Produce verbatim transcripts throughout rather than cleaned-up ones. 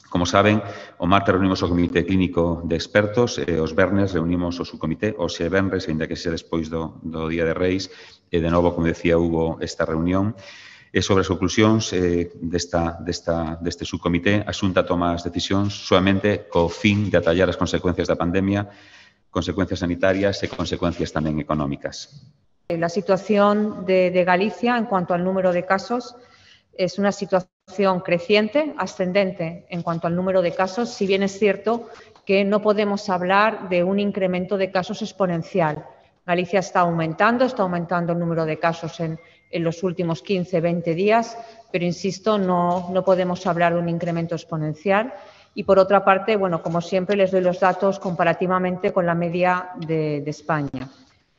Como saben, o martes reunimos o Comité Clínico de Expertos, e os vernes reunimos o subcomité, o xe venres, ainda que xa despois do, do Día de Reis, e de novo, como decía, hubo esta reunión. E sobre as conclusións eh, desta, desta, deste subcomité, a Xunta toma as decisións solamente co fin de atallar as consecuencias da pandemia, consecuencias sanitarias e consecuencias tamén económicas. La situación de, de Galicia en cuanto al número de casos es una situación creciente, ascendente en cuanto al número de casos, si bien es cierto que no podemos hablar de un incremento de casos exponencial. Galicia está aumentando, está aumentando el número de casos en, en los últimos quince, veinte días, pero insisto, no, no podemos hablar de un incremento exponencial. Y por otra parte, bueno, como siempre, les doy los datos comparativamente con la media de, de España.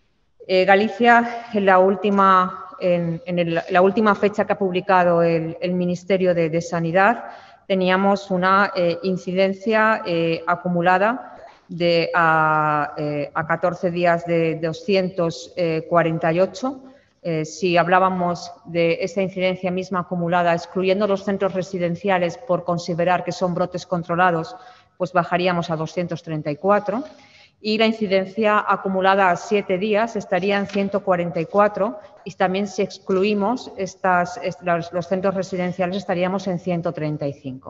Eh, Galicia, en la última En, en el, la última fecha que ha publicado el, el Ministerio de, de Sanidad, teníamos una eh, incidencia eh, acumulada de a, eh, a catorce días de doscientos cuarenta y ocho. Eh, si hablábamos de esta incidencia misma acumulada, excluyendo los centros residenciales por considerar que son brotes controlados, pues bajaríamos a doscientos treinta y cuatro. Y la incidencia acumulada a siete días estaría en ciento cuarenta y cuatro y también si excluimos estas, los, los centros residenciales estaríamos en ciento treinta y cinco.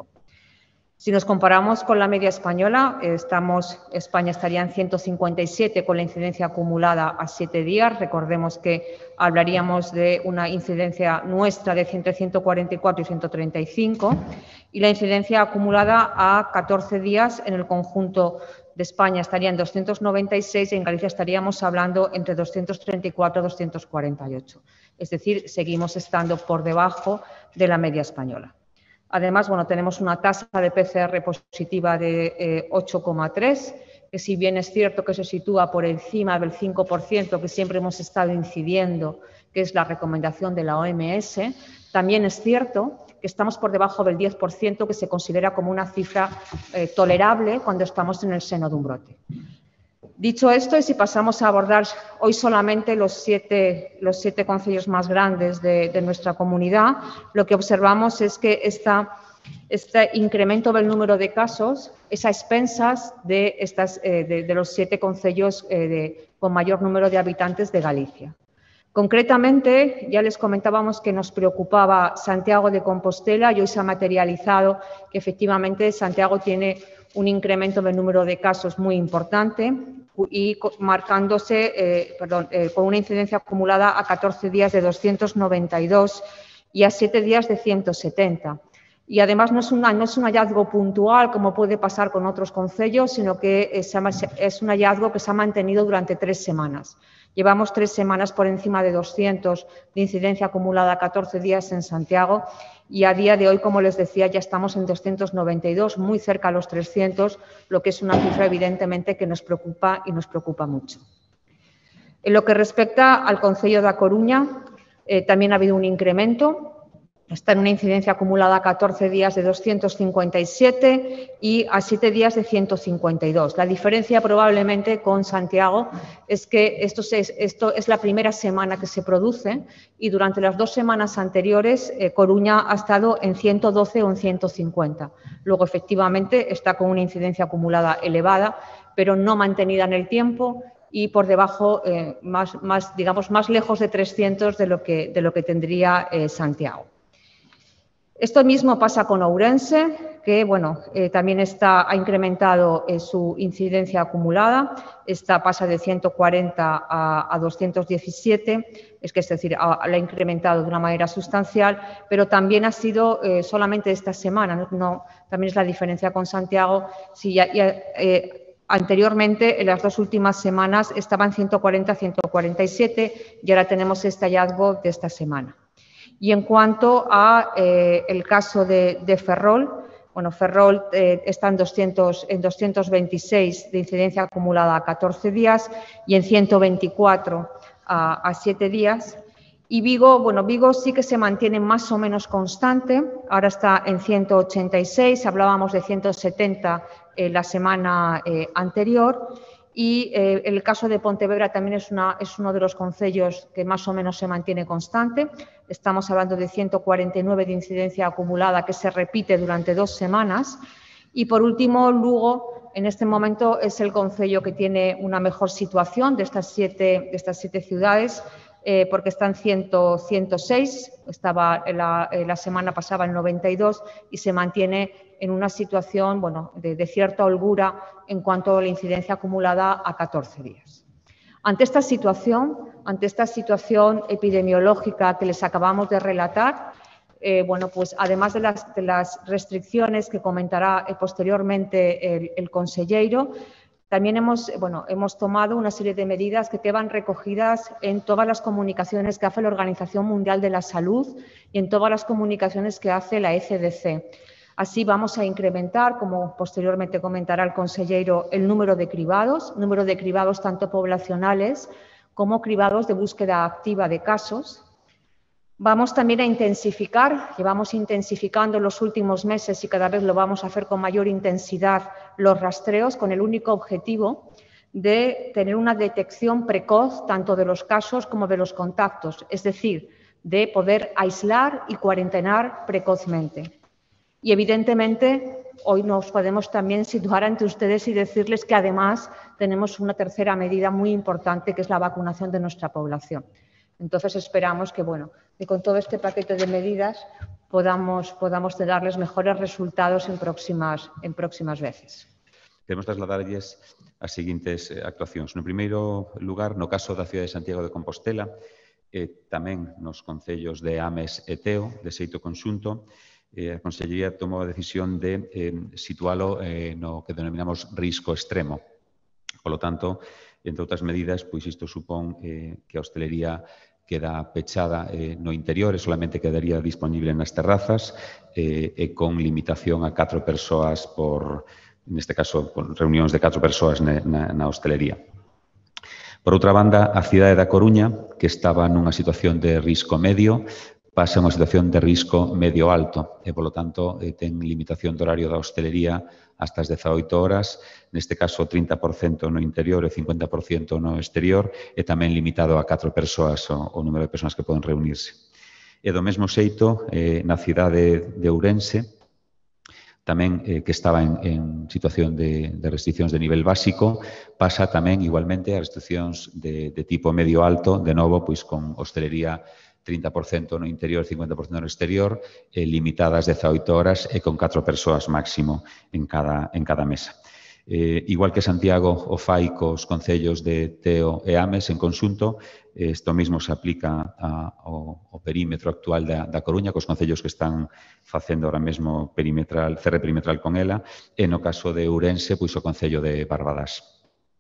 Si nos comparamos con la media española, estamos, España estaría en ciento cincuenta y siete con la incidencia acumulada a siete días. Recordemos que hablaríamos de una incidencia nuestra de entre ciento cuarenta y cuatro y ciento treinta y cinco y la incidencia acumulada a catorce días en el conjunto de España estaría en doscientos noventa y seis y en Galicia estaríamos hablando entre doscientos treinta y cuatro y doscientos cuarenta y ocho. Es decir, seguimos estando por debajo de la media española. Además, bueno, tenemos una tasa de P C R positiva de eh, ocho coma tres, que si bien es cierto que se sitúa por encima del cinco por ciento que siempre hemos estado incidiendo, que es la recomendación de la O M S, también es cierto que estamos por debajo del diez por ciento, que se considera como una cifra eh, tolerable cuando estamos en el seno de un brote. Dicho esto, y si pasamos a abordar hoy solamente los siete, los siete concellos más grandes de, de nuestra comunidad, lo que observamos es que esta, este incremento del número de casos es a expensas de, estas, eh, de, de los siete concellos eh, de, con mayor número de habitantes de Galicia. Concretamente, ya les comentábamos que nos preocupaba Santiago de Compostela y hoy se ha materializado que efectivamente Santiago tiene un incremento del número de casos muy importante y marcándose, eh, perdón, eh, con una incidencia acumulada a catorce días de doscientos noventa y dos y a siete días de ciento setenta. Y además no es, una, no es un hallazgo puntual como puede pasar con otros concellos, sino que es, es un hallazgo que se ha mantenido durante tres semanas. Llevamos tres semanas por encima de doscientos de incidencia acumulada a catorce días en Santiago y a día de hoy, como les decía, ya estamos en doscientos noventa y dos, muy cerca a los trescientos, lo que es una cifra evidentemente que nos preocupa y nos preocupa mucho. En lo que respecta al concello da Coruña, eh, también ha habido un incremento. Está en una incidencia acumulada a catorce días de doscientos cincuenta y siete y a siete días de ciento cincuenta y dos. La diferencia probablemente con Santiago es que esto es, esto es la primera semana que se produce y durante las dos semanas anteriores eh, Coruña ha estado en ciento doce o en ciento cincuenta. Luego, efectivamente, está con una incidencia acumulada elevada, pero no mantenida en el tiempo y por debajo, eh, más, más, digamos, más lejos de trescientos de lo que, de lo que tendría eh, Santiago. Esto mismo pasa con Ourense, que bueno, eh, también está, ha incrementado eh, su incidencia acumulada, esta pasa de ciento cuarenta a, a doscientos diecisiete, es que es decir, ha, la ha incrementado de una manera sustancial, pero también ha sido eh, solamente esta semana, ¿no? No, también es la diferencia con Santiago, si ya, ya eh, anteriormente, en las dos últimas semanas, estaba en ciento cuarenta a ciento cuarenta y siete y ahora tenemos este hallazgo de esta semana. Y en cuanto a eh, el caso de, de Ferrol, bueno, Ferrol eh, está en, doscientos, en doscientos veintiséis de incidencia acumulada a catorce días y en ciento veinticuatro a, a siete días. Y Vigo, bueno, Vigo sí que se mantiene más o menos constante, ahora está en ciento ochenta y seis, hablábamos de ciento setenta eh, la semana eh, anterior. Y eh, el caso de Pontevedra también es, una, es uno de los concellos que más o menos se mantiene constante. Estamos hablando de ciento cuarenta y nueve de incidencia acumulada que se repite durante dos semanas. Y, por último, Lugo, en este momento, es el concello que tiene una mejor situación de estas siete, de estas siete ciudades, eh, porque están ciento seis, estaba la, la semana pasada en noventa y dos y se mantiene en una situación bueno, de, de cierta holgura en cuanto a la incidencia acumulada a catorce días. Ante esta situación, ante esta situación epidemiológica que les acabamos de relatar, eh, bueno, pues además de las, de las restricciones que comentará eh, posteriormente el, el consellero, también hemos, bueno, hemos tomado una serie de medidas que quedan recogidas en todas las comunicaciones que hace la Organización Mundial de la Salud y en todas las comunicaciones que hace la E C D C. Así vamos a incrementar, como posteriormente comentará el consellero, el número de cribados, número de cribados tanto poblacionales como cribados de búsqueda activa de casos. Vamos también a intensificar, llevamos intensificando en los últimos meses y cada vez lo vamos a hacer con mayor intensidad, los rastreos con el único objetivo de tener una detección precoz tanto de los casos como de los contactos, es decir, de poder aislar y cuarentenar precozmente. Y, evidentemente, hoy nos podemos también situar ante ustedes y decirles que, además, tenemos una tercera medida muy importante, que es la vacunación de nuestra población. Entonces, esperamos que, bueno, que con todo este paquete de medidas podamos, podamos darles mejores resultados en próximas, en próximas veces. Queremos trasladarlles as seguintes actuacións. No primeiro lugar, no caso da cidade de Santiago de Compostela, eh, tamén nos concellos de Ames e Teo, de xeito conxunto, eh, a Consellería tomou a decisión de eh, situalo eh, no que denominamos risco extremo. Por lo tanto, entre outras medidas, pois isto supón eh, que a hostelería queda pechada eh, no interior e solamente quedaría disponible nas terrazas eh, e con limitación a catro persoas por, neste caso, por reunións de catro persoas na, na, na hostelería. Por outra banda, a cidade da Coruña, que estaba nunha situación de risco medio, pasa a unha situación de risco medio alto e, polo tanto, eh, ten limitación de horario da hostelería hasta as dezaoito horas, neste caso trinta por cento no interior e cincuenta por cento no exterior, e tamén limitado a catro persoas o, o número de persoas que poden reunirse. E do mesmo xeito, eh, na cidade de Ourense, tamén eh, que estaba en, en situación de, de restriccións de nivel básico, pasa tamén igualmente a restriccións de, de tipo medio alto, de novo, pois con hostelería trinta por cento no interior, cincuenta por cento no exterior, eh, limitadas dezaoito horas e con catro persoas máximo en cada, en cada mesa. Eh, igual que Santiago o fai cos concellos de Teo e Ames en conxunto, isto mesmo se aplica a, ao, ao perímetro actual da, da Coruña, cos concellos que están facendo ahora mesmo perimetral, cerre perimetral con ela, e no caso de Ourense, pois o concello de Barbadás.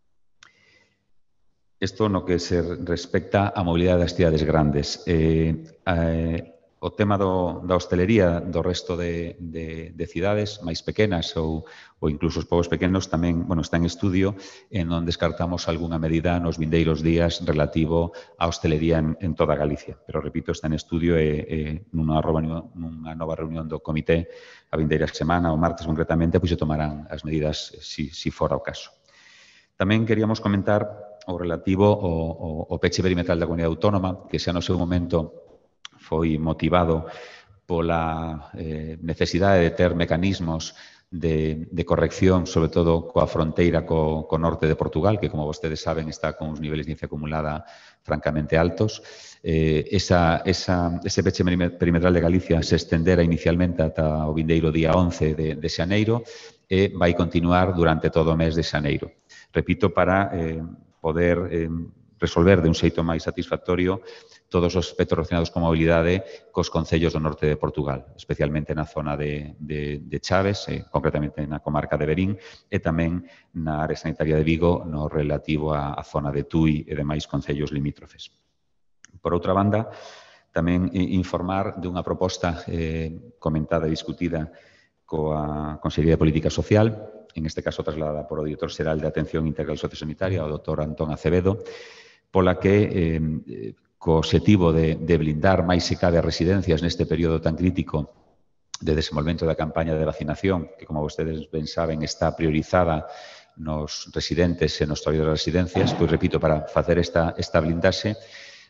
Isto no que se respecta á mobilidade das cidades grandes. Eh, eh, o tema do, da hostelería do resto de, de, de cidades máis pequenas ou, ou incluso os povos pequenos tamén bueno, está en estudio en onde descartamos algunha medida nos vindeiros días relativo á hostelería en, en toda Galicia. Pero, repito, está en estudio e, e nunha, reunión, nunha nova reunión do comité a vindeira semana, o martes concretamente, pois se tomarán as medidas si, si fora o caso. Tamén queríamos comentar o relativo ao, ao peche perimetral da Comunidade Autónoma, que xa no seu momento foi motivado pola eh, necesidade de ter mecanismos de, de corrección, sobre todo coa fronteira co, co norte de Portugal, que, como vostedes saben, está con os niveles de incidencia acumulada francamente altos. Eh, esa, esa, ese peche perimetral de Galicia se estendera inicialmente ata o vindeiro día once de, de xaneiro e vai continuar durante todo o mes de xaneiro. Repito, para eh, poder eh, resolver de un xeito máis satisfactorio todos os aspectos relacionados con mobilidade cos concellos do norte de Portugal, especialmente na zona de, de, de Chaves, eh, concretamente na comarca de Verín, e tamén na área sanitaria de Vigo, no relativo á, á zona de Tui e demais concellos limítrofes. Por outra banda, tamén informar de unha proposta eh, comentada e discutida coa Consellería de Política Social, en este caso trasladada por o Director Xeral de Atención Integral Sociosanitaria, o doutor Antón Acevedo, pola que, eh, co obxectivo de, de blindar máis se cabe as residencias neste período tan crítico de desenvolvemento da campaña de vacinación, que, como vostedes ben saben, está priorizada nos residentes e nos traballadores das residencias, pois, repito, para facer esta, esta blindaxe,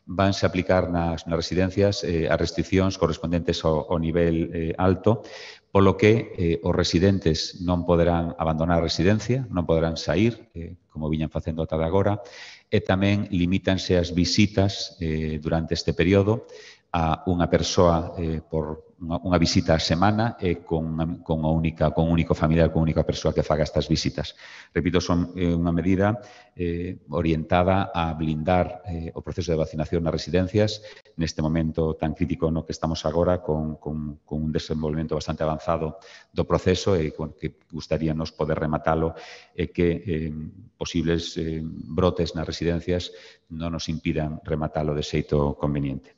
vanse a aplicar nas, nas residencias eh, as restriccións correspondentes ao, ao nivel eh, alto, polo que eh, os residentes non poderán abandonar a residencia, non poderán sair, eh, como viñan facendo ata de agora, e tamén limítanse as visitas eh, durante este período a unha persoa eh, por unha, unha visita a semana e con, con, a única, con un único familiar, con única persoa que faga estas visitas. Repito, son eh, unha medida eh, orientada a blindar eh, o proceso de vacinación nas residencias neste momento tan crítico no que estamos agora con, con, con un desenvolvemento bastante avanzado do proceso e bueno, que gustaríanos poder rematalo e que eh, posibles eh, brotes nas residencias non nos impidan rematalo de xeito conveniente.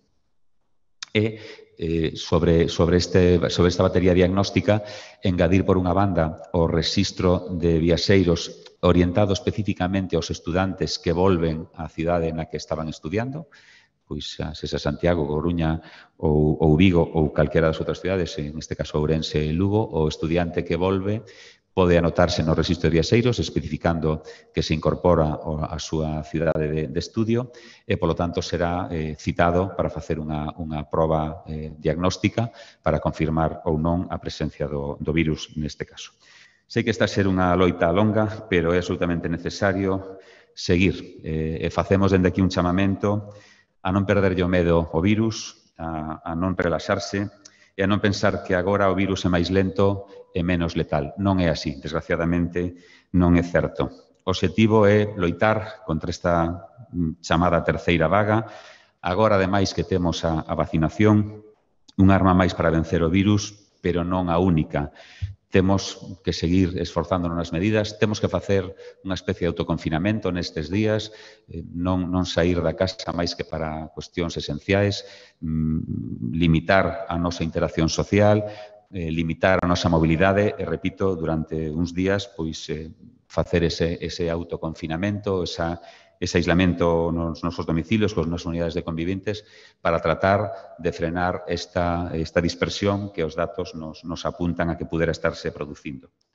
E eh, sobre, sobre, este, sobre esta batería diagnóstica, engadir por unha banda o rexistro de viaxeiros orientado especificamente aos estudantes que volven á cidade na que estaban estudiando, pois a Sesa Santiago, Coruña ou, ou Vigo ou calquera das outras cidades, en este caso Ourense e Lugo, o estudiante que volve pode anotarse no rexistro de viaxeiros especificando que se incorpora a súa cidade de, de estudio e, polo tanto, será eh, citado para facer unha, unha proba eh, diagnóstica para confirmar ou non a presencia do, do virus neste caso. Sei que está a ser unha loita longa, pero é absolutamente necesario seguir. Eh, e facemos dende aquí un chamamento a non perderlle o medo ao virus, a, a non relaxarse e a non pensar que agora o virus é máis lento e menos letal. Non é así, desgraciadamente non é certo. O obxectivo é loitar contra esta chamada terceira vaga. Agora, ademais, que temos a, a vacinación, un arma máis para vencer o virus, pero non a única. Temos que seguir esforzándonos nas medidas, temos que facer unha especie de autoconfinamento nestes días, eh, non, non sair da casa máis que para cuestións esenciais, mm, limitar a nosa interacción social, eh, limitar a nosa mobilidade e, repito, durante uns días, pois, eh, facer ese, ese autoconfinamento, esa ese aislamento nos nosos domicilios, cos nosos unidades de conviventes, para tratar de frenar esta, esta dispersión que os datos nos, nos apuntan a que pudera estarse producindo.